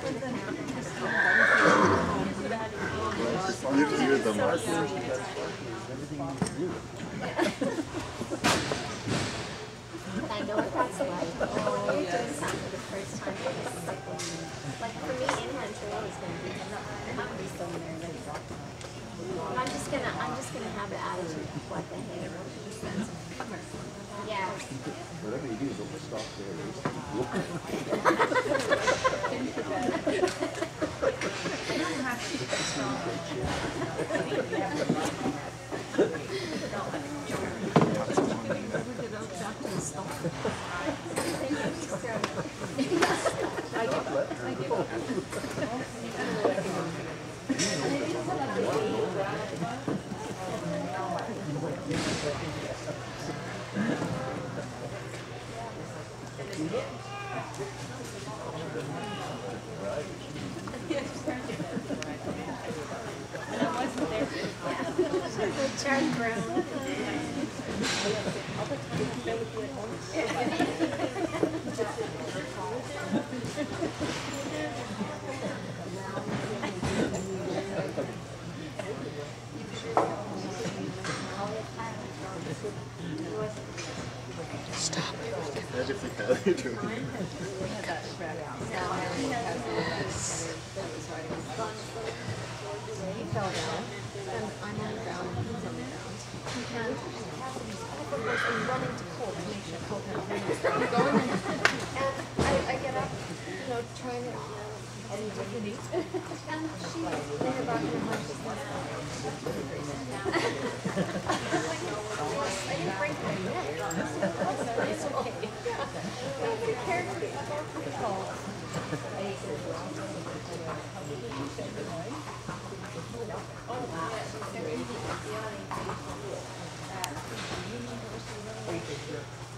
You're the mark. I know what that's like. Oh, you're doing something for the first time. Like for me, in-hand trail is going to be so nervous. I'm just gonna have the attitude of what the heck. Yeah. Whatever you do, don't stop there. I don't have to stop. Charlie Brown. Stop. Imagine if you had it doing it. He fell down, and I'm on the ground, and he's on the ground. And I'm running to Colt to make sure Colt has I'm going, and I get up, trying to, and she, in her back of her mind, she's like, I didn't break my neck. It's okay. Be careful. Oh, wow.